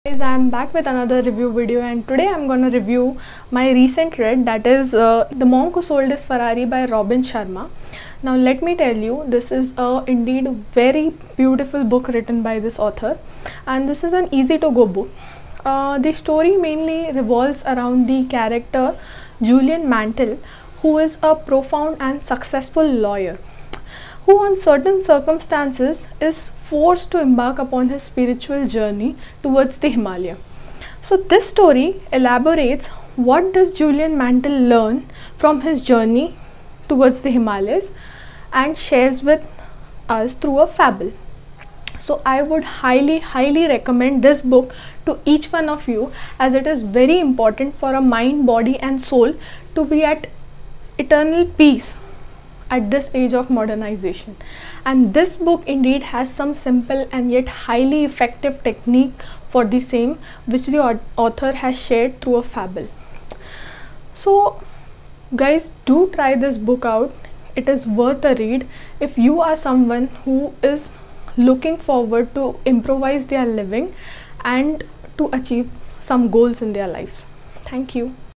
Guys, I'm back with another review video, and today I'm gonna review my recent read, that is The Monk Who Sold His Ferrari by Robin Sharma. Now let me tell you, this is indeed very beautiful book written by this author, and this is an easy to go book. The story mainly revolves around the character Julian Mantle, who is a profound and successful lawyer who on certain circumstances is forced to embark upon his spiritual journey towards the Himalaya. So this story elaborates what does Julian Mantle learn from his journey towards the Himalayas and shares with us through a fable. So I would highly recommend this book to each one of you, as it is very important for a mind, body and soul to be at eternal peace at this age of modernization. And this book indeed has some simple and yet highly effective technique for the same, which the author has shared through a fable. So guys, do try this book out. It is worth a read if you are someone who is looking forward to improvise their living and to achieve some goals in their lives. Thank you.